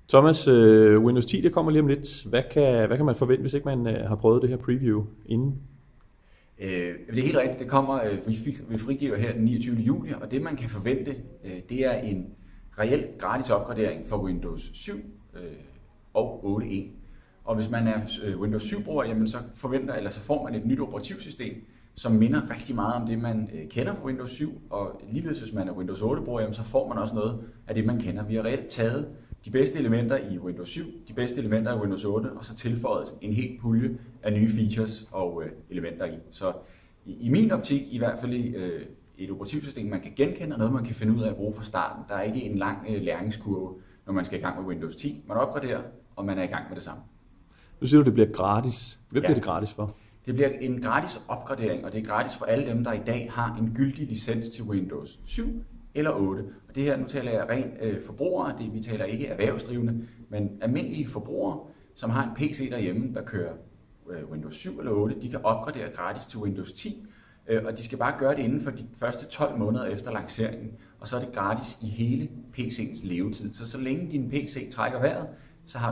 Thomas, Windows 10 det kommer lige om lidt. Hvad kan man forvente, hvis ikke man har prøvet det her preview inden? Det er helt rigtigt. Det kommer, vi frigiver her den 29. juli, og det man kan forvente, det er en reel gratis opgradering for Windows 7 og 8.1. Og hvis man er Windows 7-bruger, jamen så får man et nyt operativsystem, som minder rigtig meget om det, man kender fra Windows 7. Og ligeledes hvis man er Windows 8-bruger, jamen så får man også noget af det, man kender. Vi har reelt taget de bedste elementer i Windows 7, de bedste elementer i Windows 8, og så tilføjet en hel pulje af nye features og elementer i. Så i min optik, i hvert fald et operativsystem, man kan genkende, og noget, man kan finde ud af at bruge fra starten. Der er ikke en lang læringskurve, når man skal i gang med Windows 10. Man opgraderer, og man er i gang med det samme. Nu siger du, det bliver gratis. Hvad bliver det gratis for? Det bliver en gratis opgradering, og det er gratis for alle dem, der i dag har en gyldig licens til Windows 7 eller 8. Og det her, nu taler jeg rent forbrugere, vi taler ikke erhvervsdrivende, men almindelige forbrugere, som har en PC derhjemme, der kører Windows 7 eller 8, de kan opgradere gratis til Windows 10, og de skal bare gøre det inden for de første 12 måneder efter lanceringen, og så er det gratis i hele PC'ens levetid. Så længe din PC trækker vejret, så har du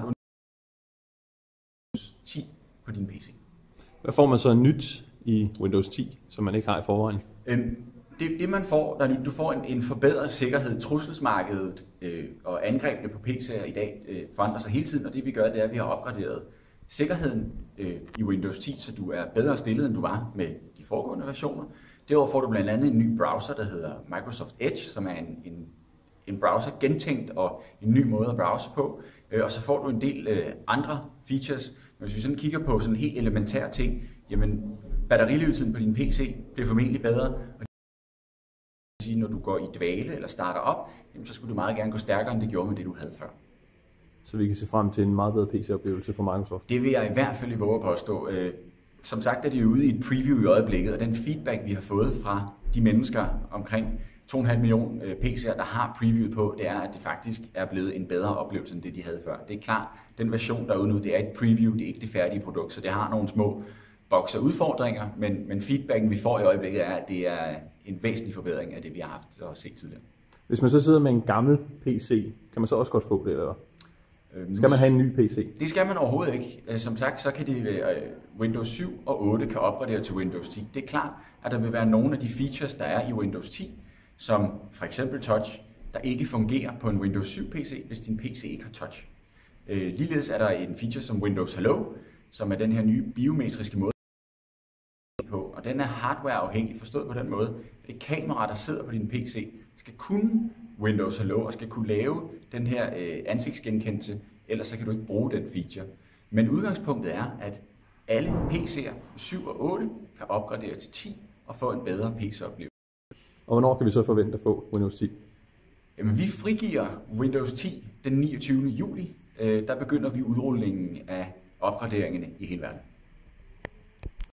Windows 10 på din PC. Hvad får man så nyt i Windows 10, som man ikke har i forvejen? Det man får, der nyt, du får en forbedret sikkerhed. Trusselsmarkedet og angrebene på PC'er i dag forandrer sig hele tiden, og det vi gør, det er, at vi har opgraderet sikkerheden i Windows 10, så du er bedre stillet, end du var med de foregående versioner. Derudover får du blandt andet en ny browser, der hedder Microsoft Edge, som er en browser gentænkt og en ny måde at browse på. Og så får du en del andre features. Men hvis vi sådan kigger på sådan en helt elementær ting, jamen batterilevetiden på din PC bliver formentlig bedre. Når du går i dvale eller starter op, jamen, så skulle du meget gerne gå stærkere, end det gjorde med det, du havde før. Så vi kan se frem til en meget bedre PC-oplevelse fra Microsoft? Det vil jeg i hvert fald våge at påstå. Som sagt er de ude i et preview i øjeblikket, og den feedback, vi har fået fra de mennesker omkring 2,5 millioner PC'er, der har previewet på, det er, at det faktisk er blevet en bedre oplevelse, end det de havde før. Det er klart, den version, der er ude nu, det er et preview, det er ikke det færdige produkt, så det har nogle små boks og udfordringer, men feedbacken, vi får i øjeblikket, er, at det er en væsentlig forbedring af det, vi har haft og set tidligere. Hvis man så sidder med en gammel PC, kan man så også godt få det, eller skal man have en ny PC? Det skal man overhovedet ikke. Som sagt, så kan det Windows 7 og 8 kan opgradere til Windows 10. Det er klart, at der vil være nogle af de features, der er i Windows 10, som for eksempel Touch, der ikke fungerer på en Windows 7 PC, hvis din PC ikke har Touch. Ligeledes er der en feature som Windows Hello, som er den her nye biometriske måde på, og den er hardware-afhængig, forstået på den måde, at det kamera, der sidder på din PC, skal kunne Windows Hello og skal kunne lave den her ansigtsgenkendelse, ellers så kan du ikke bruge den feature. Men udgangspunktet er, at alle PC'er 7 og 8 kan opgradere til 10 og få en bedre PC-oplevelse. Og hvornår kan vi så forvente at få Windows 10? Jamen, vi frigiver Windows 10 den 29. juli. Der begynder vi udrullingen af opgraderingerne i hele verden.